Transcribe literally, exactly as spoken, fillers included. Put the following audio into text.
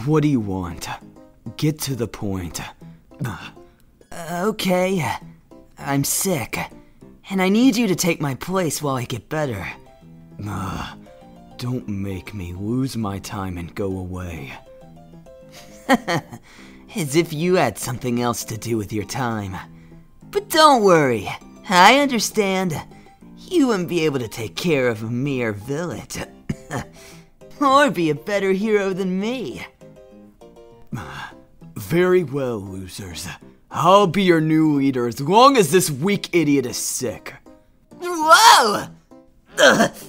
What do you want? Get to the point. Uh, okay. I'm sick, and I need you to take my place while I get better. Ugh. Don't make me lose my time and go away. As if you had something else to do with your time. But don't worry, I understand. You wouldn't be able to take care of a mere villet. Or be a better hero than me. Very well, losers. I'll be your new leader as long as this weak idiot is sick. Whoa! Ugh.